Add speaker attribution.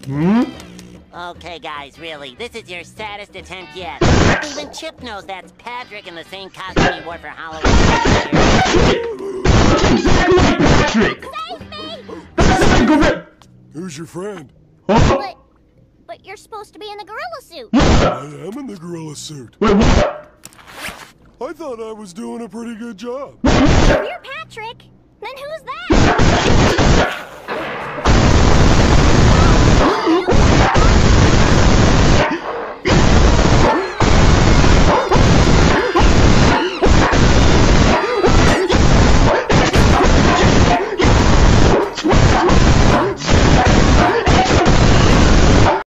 Speaker 1: Hmm?
Speaker 2: Okay, guys, really, this is your saddest attempt yet. Even Chip knows that's Patrick in the same costume he wore for Halloween
Speaker 1: Exactly like Patrick!
Speaker 3: Save me!
Speaker 1: That's like Gorilla!
Speaker 4: Who's your friend?
Speaker 1: Huh?
Speaker 3: But you're supposed to be in the gorilla suit.
Speaker 4: I am in the gorilla suit.
Speaker 1: Wait, what?
Speaker 4: I thought I was doing a pretty good job.
Speaker 3: If you're Patrick, then who's that?